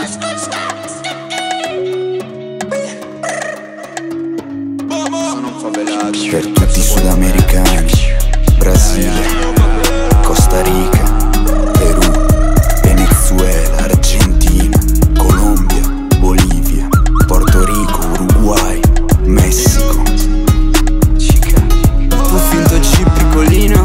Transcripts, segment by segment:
Per tutti i sudamericani, Brasile, Costa Rica, Perù, Venezuela, Argentina, Colombia, Bolivia, Porto Rico, Uruguay, Messico. Tu finto cipricolino?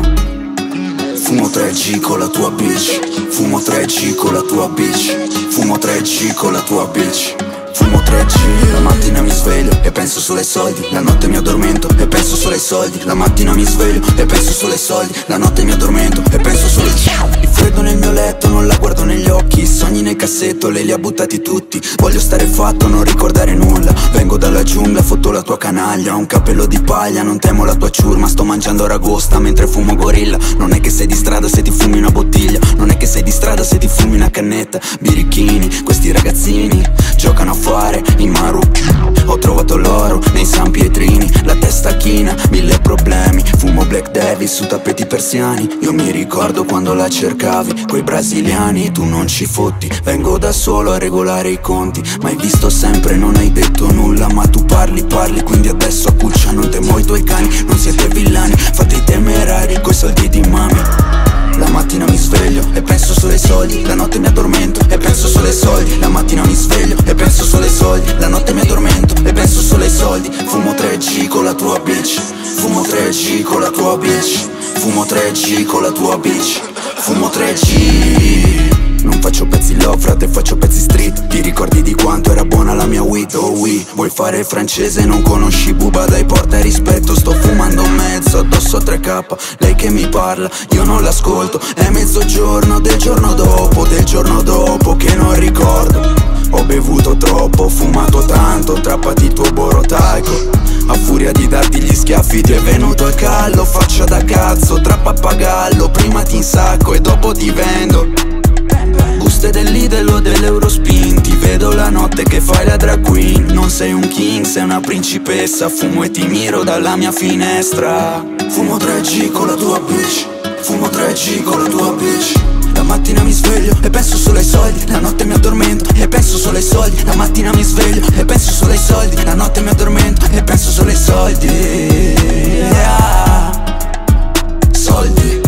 Fumo 3G con la tua bitch. Fumo 3G con la tua bitch. Fumo 3G con la tua bitch. Fumo 3G, la mattina mi sveglio e penso solo ai soldi. La notte mi addormento e penso solo ai soldi. La mattina mi sveglio e penso solo ai soldi. La notte mi addormento e penso solo ai soldi. Il freddo nel mio letto, non la guardo negli occhi. I sogni nel cassetto, lei li ha buttati tutti. Voglio stare fatto, non ricordare nulla. Vengo dalla giungla, fotto la tua canaglia. Ho un cappello di paglia, non temo la tua ciurma. Sto mangiando aragosta mentre fumo gorilla. Non è che sei di strada se ti fumi una bottiglia. Non è che sei di strada se ti fumi una cannetta. Birichini, questi ragazzini giocano a fare in marocchino. Ho trovato l'oro nei San Pietrini. La testa china, 1000 problemi. Fumo Black Devil su tappeti persiani. Io mi ricordo quando la cercavi coi brasiliani, tu non ci fotti. Vengo da solo a regolare i conti. M'hai visto sempre, non hai detto nulla. Ma tu parli, quindi adesso accucciano. Temo i tuoi cani, non siete villani. Fate i temerari coi soldi di mami. La mattina mi sveglio e penso solo ai soldi. La notte mi addormento e penso solo ai soldi. La mattina mi sveglio e penso solo ai soldi. La notte mi addormento e penso solo ai soldi. Fumo 3G con la tua bitch. Fumo 3G con la tua bitch. Fumo 3G con la tua bitch. Fumo 3G. Non faccio pezzi love, frate, faccio pezzi street. Ti ricordi di quanto era buona la mia weed? Oh oui, vuoi fare il francese, non conosci Buba, dai porta rispetto. Sto fumando mezzo, addosso a 3K. Lei che mi parla, io non l'ascolto. È mezzogiorno del giorno dopo che non ricordo. Ho bevuto troppo, ho fumato tanto, trappati il tuo borotaico. A furia di darti gli schiaffi ti è venuto il callo. Faccia da cazzo, tra pappagallo. Prima ti insacco e dopo ti vendo. Buste dell'Idel o dell'Eurospin. Ti vedo la notte che fai la drag queen. Non sei un king, sei una principessa. Fumo e ti miro dalla mia finestra. Fumo 3G con la tua bitch. Fumo 3G con la tua bitch. La mattina mi sveglio e penso solo ai soldi. La notte mi addormento e penso solo ai soldi. La mattina mi sveglio e penso solo ai soldi. La notte mi addormento e penso solo ai soldi. Yeah. Soldi.